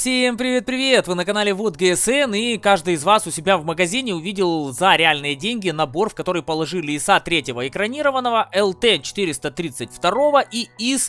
Всем привет-привет! Вы на канале Вот ГСН, и каждый из вас у себя в магазине увидел за реальные деньги набор, в который положили ИСа 3-го экранированного, LT432 и ИС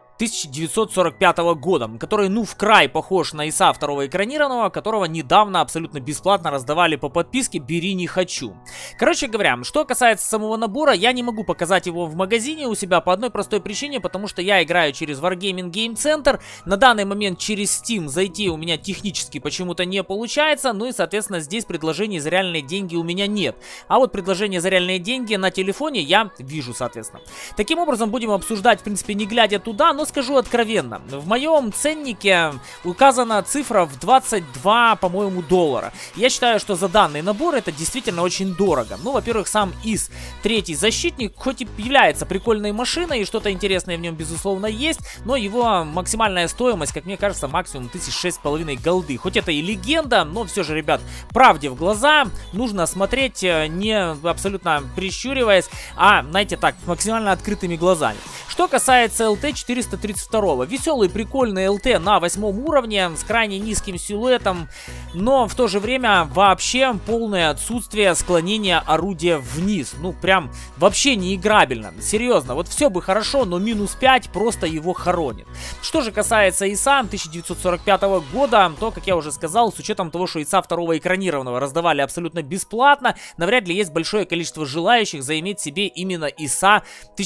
1945 года, который, ну, в край похож на ИСа 2-го экранированного, которого недавно абсолютно бесплатно раздавали по подписке «Бери, не хочу». Короче говоря, что касается самого набора, я не могу показать его в магазине у себя по одной простой причине, потому что я играю через Wargaming Game Center. На данный момент через Steam зайти у меня технически почему-то не получается, ну и, соответственно, здесь предложений за реальные деньги у меня нет. А вот предложения за реальные деньги на телефоне я вижу, соответственно. Таким образом, будем обсуждать, в принципе, не глядя туда, но скажу откровенно, в моем ценнике указана цифра в 22, по-моему, доллара. Я считаю, что за данный набор это действительно очень дорого. Ну, во-первых, сам ИС 3-й защитник, хоть и является прикольной машиной, и что-то интересное в нем, безусловно, есть, но его максимальная стоимость, как мне кажется, максимум 6,5 голды. Хоть это и легенда, но все же, ребят, правде в глаза нужно смотреть не абсолютно прищуриваясь, а, знаете, так, максимально открытыми глазами. Что касается LT432, веселый, прикольный ЛТ на 8-м уровне, с крайне низким силуэтом, но в то же время вообще полное отсутствие склонения орудия вниз. Ну, прям вообще не играбельно. Серьезно, вот все бы хорошо, но минус 5 просто его хоронит. Что же касается ИСа 1945 года, то, как я уже сказал, с учетом того, что ИСа 2-го экранированного раздавали абсолютно бесплатно, навряд ли есть большое количество желающих заиметь себе именно ИСа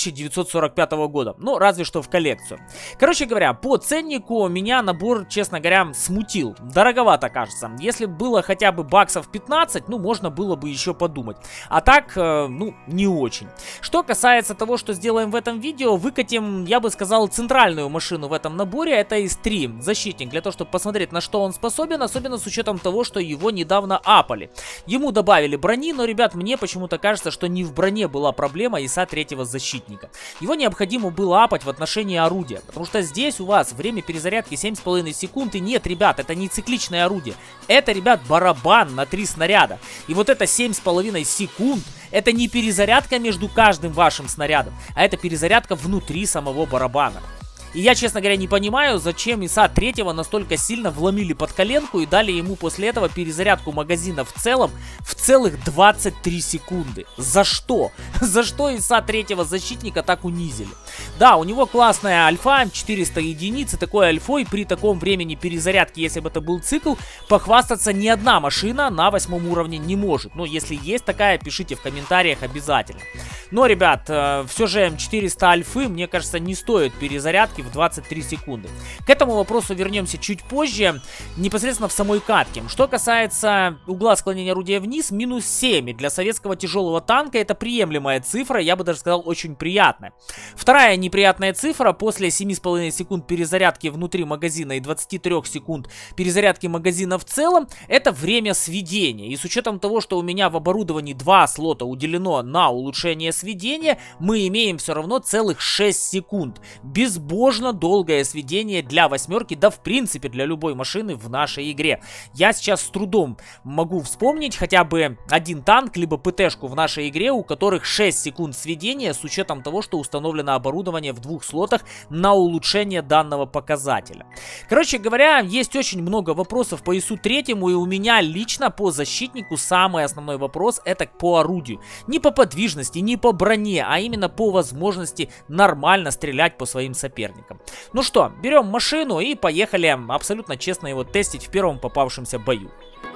1945 года. Ну, разве что в коллекцию. Короче говоря, по ценнику меня набор, честно говоря, смутил. Дороговато, кажется. Если было хотя бы баксов 15, ну, можно было бы еще подумать. А так, ну, не очень. Что касается того, что сделаем в этом видео, выкатим, я бы сказал, центральную машину в этом наборе. Это ИС-3 защитник, для того, чтобы посмотреть, на что он способен, особенно с учетом того, что его недавно апали. Ему добавили брони, но, ребят, мне почему-то кажется, что не в броне была проблема ИСа 3-го защитника. Его необходимо было апать в отношении орудия, потому что здесь у вас время перезарядки 7,5 секунд, и нет, ребят, это не цикличное орудие, это, ребят, барабан на 3 снаряда, и вот это 7,5 секунд, это не перезарядка между каждым вашим снарядом, а это перезарядка внутри самого барабана. И я, честно говоря, не понимаю, зачем ИСа 3-го настолько сильно вломили под коленку и дали ему после этого перезарядку магазина в целом в целых 23 секунды. За что? За что ИСа 3-го защитника так унизили? Да, у него классная альфа, 400 единиц, и такой альфой при таком времени перезарядки, если бы это был цикл, похвастаться ни одна машина на 8-м уровне не может. Но если есть такая, пишите в комментариях обязательно. Но, ребят, все же 400 альфы, мне кажется, не стоит перезарядки в 23 секунды. К этому вопросу вернемся чуть позже, непосредственно в самой катке. Что касается угла склонения орудия вниз, минус 7. Для советского тяжелого танка это приемлемая цифра, я бы даже сказал, очень приятная. Вторая неприятная цифра, после 7,5 секунд перезарядки внутри магазина и 23 секунд перезарядки магазина в целом, это время сведения. И с учетом того, что у меня в оборудовании 2 слота уделено на улучшение сведения, мы имеем все равно целых 6 секунд. Безбожно долгое сведение для 8-ки, да в принципе для любой машины в нашей игре. Я сейчас с трудом могу вспомнить хотя бы один танк, либо ПТшку в нашей игре, у которых 6 секунд сведения, с учетом того, что установлено оборудование в 2 слотах на улучшение данного показателя. Короче говоря, есть очень много вопросов по ИСу 3-му, и у меня лично по защитнику самый основной вопрос это по орудию. Не по подвижности, не по броне, а именно по возможности нормально стрелять по своим соперникам. Ну что, берем машину и поехали абсолютно честно его тестить в первом попавшемся бою.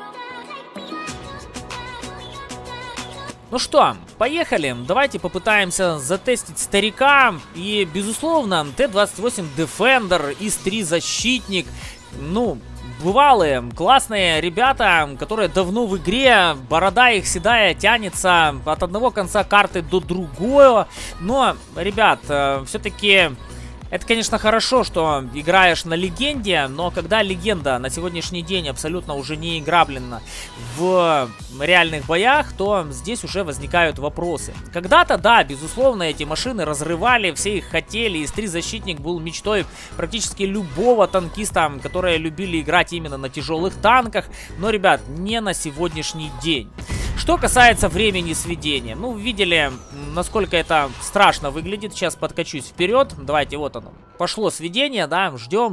Ну что, поехали, давайте попытаемся затестить старика. И, безусловно, Т-28 Defender, ИС-3 защитник, ну... бывалые, классные ребята, которые давно в игре, борода их седая тянется от одного конца карты до другого. Но, ребят, все-таки это, конечно, хорошо, что играешь на легенде, но когда легенда на сегодняшний день абсолютно уже не играбельна в реальных боях, то здесь уже возникают вопросы. Когда-то, да, безусловно, эти машины разрывали, все их хотели, ИС-3 защитник был мечтой практически любого танкиста, которые любили играть именно на тяжелых танках, но, ребят, не на сегодняшний день. Что касается времени сведения, ну, видели, насколько это страшно выглядит. Сейчас подкачусь вперед. Давайте, вот оно. пошло сведение, да,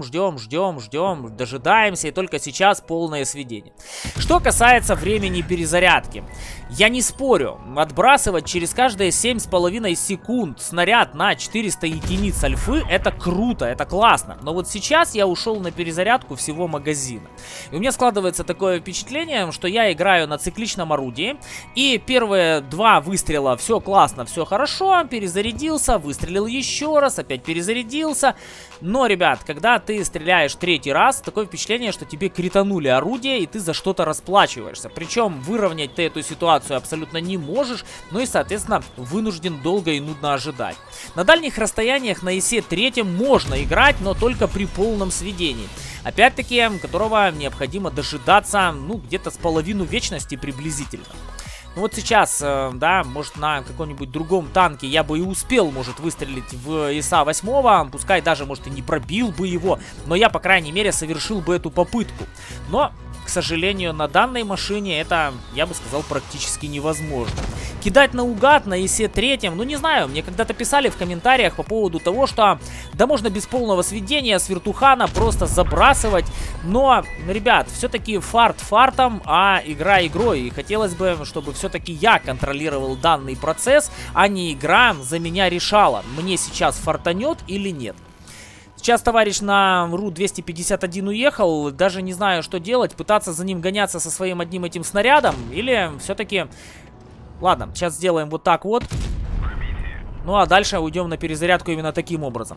ждем, дожидаемся, и только сейчас полное сведение. Что касается времени перезарядки, я не спорю, отбрасывать через каждые 7,5 секунд снаряд на 400 единиц альфы — это круто, это классно. Но вот сейчас я ушел на перезарядку всего магазина. И у меня складывается такое впечатление, что я играю на цикличном орудии, и первые 2 выстрела все классно, все хорошо, перезарядился, выстрелил еще раз, опять перезарядился. Но, ребят, когда ты стреляешь 3-й раз, такое впечатление, что тебе кританули орудие, и ты за что-то расплачиваешься. Причем выровнять ты эту ситуацию абсолютно не можешь, ну и, соответственно, вынужден долго и нудно ожидать. На дальних расстояниях на ИСе-3 можно играть, но только при полном сведении. Опять-таки, которого необходимо дожидаться, ну, где-то с половину вечности приблизительно. Ну вот сейчас, да, может на каком-нибудь другом танке я бы и успел, может, выстрелить в ИСа-8, пускай даже, может, и не пробил бы его, но я, по крайней мере, совершил бы эту попытку. Но, к сожалению, на данной машине это, я бы сказал, практически невозможно. Кидать наугад на ИСе-3, ну не знаю, мне когда-то писали в комментариях по поводу того, что да можно без полного сведения с вертухана просто забрасывать, но, ребят, все-таки фарт фартом, а игра игрой, и хотелось бы, чтобы все-таки я контролировал данный процесс, а не игра за меня решала, мне сейчас фартанет или нет. Сейчас товарищ на РУ-251 уехал, даже не знаю, что делать, пытаться за ним гоняться со своим одним этим снарядом, или все-таки... Ладно, сейчас сделаем вот так вот. Ну а дальше уйдем на перезарядку именно таким образом.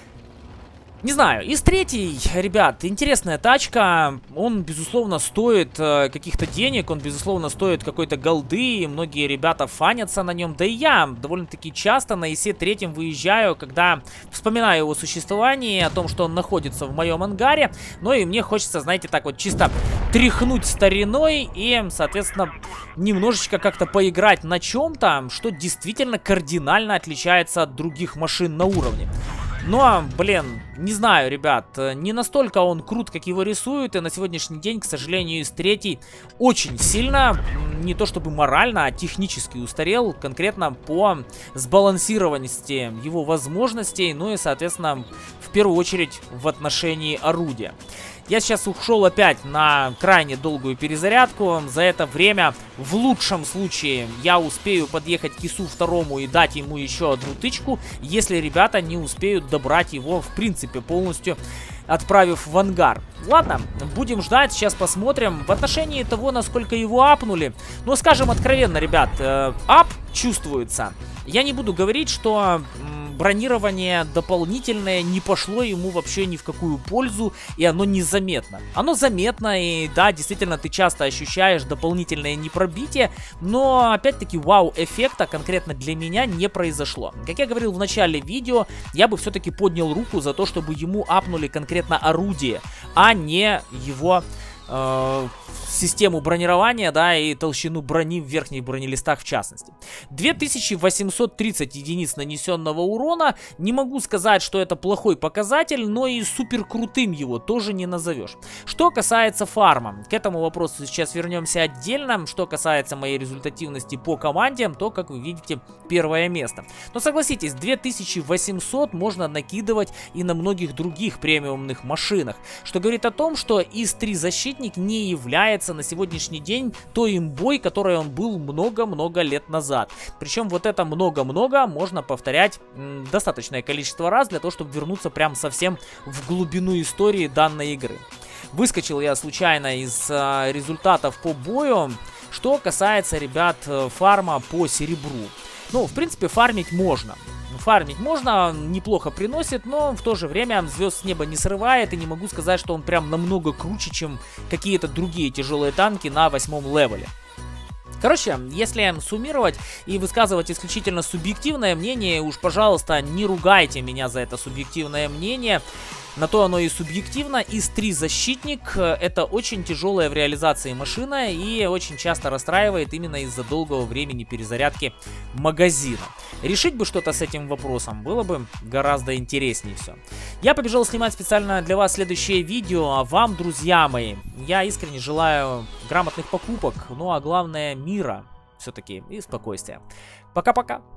Не знаю, ИС-3, ребят, интересная тачка. Он, безусловно, стоит каких-то денег, он, безусловно, стоит какой-то голды. Многие ребята фанятся на нем. Да и я довольно-таки часто на ИСе-3 выезжаю, когда вспоминаю его существование, о том, что он находится в моем ангаре. Ну и мне хочется, знаете, так вот чисто тряхнуть стариной и, соответственно, немножечко как-то поиграть на чем-то, что действительно кардинально отличается от других машин на уровне. Но, блин, не знаю, ребят, не настолько он крут, как его рисуют, и на сегодняшний день, к сожалению, ИС-3 очень сильно, не то чтобы морально, а технически устарел, конкретно по сбалансированности его возможностей, ну и, соответственно, в первую очередь в отношении орудия. Я сейчас ушел опять на крайне долгую перезарядку. За это время, в лучшем случае, я успею подъехать к ИСу-2 и дать ему еще одну тычку, если ребята не успеют добрать его, в принципе, полностью, отправив в ангар. Ладно, будем ждать, сейчас посмотрим. В отношении того, насколько его апнули, ну, скажем откровенно, ребят, ап чувствуется. Я не буду говорить, что... бронирование дополнительное не пошло ему вообще ни в какую пользу, и оно незаметно. Оно заметно, и да, действительно, ты часто ощущаешь дополнительное непробитие, но, опять-таки, вау-эффекта конкретно для меня не произошло. Как я говорил в начале видео, я бы все-таки поднял руку за то, чтобы ему апнули конкретно орудие, а не его... систему бронирования, да, и толщину брони в верхних бронелистах в частности. 2830 единиц нанесенного урона. Не могу сказать, что это плохой показатель, но и супер крутым его тоже не назовешь. Что касается фарма, к этому вопросу сейчас вернемся отдельно. Что касается моей результативности по команде, то, как вы видите, первое место. Но согласитесь, 2800 можно накидывать и на многих других премиумных машинах, что говорит о том, что ИС-3 защитник не является на сегодняшний день той имбой, которой он был много-много лет назад. Причем вот это много-много можно повторять достаточное количество раз для того, чтобы вернуться прям совсем в глубину истории данной игры. Выскочил я случайно из результатов по бою. Что касается, ребят, фарма по серебру. Ну, в принципе, фармить можно. Фармить можно, неплохо приносит, но в то же время звезд с неба не срывает, и не могу сказать, что он прям намного круче, чем какие-то другие тяжелые танки на 8-м левеле. Короче, если суммировать и высказывать исключительно субъективное мнение, уж, пожалуйста, не ругайте меня за это субъективное мнение. На то оно и субъективно. ИС-3 защитник — это очень тяжелая в реализации машина и очень часто расстраивает именно из-за долгого времени перезарядки магазина. Решить бы что-то с этим вопросом было бы гораздо интереснее все. Я побежал снимать специально для вас следующее видео, а вам, друзья мои, я искренне желаю грамотных покупок, ну а главное мира все-таки и спокойствия. Пока-пока!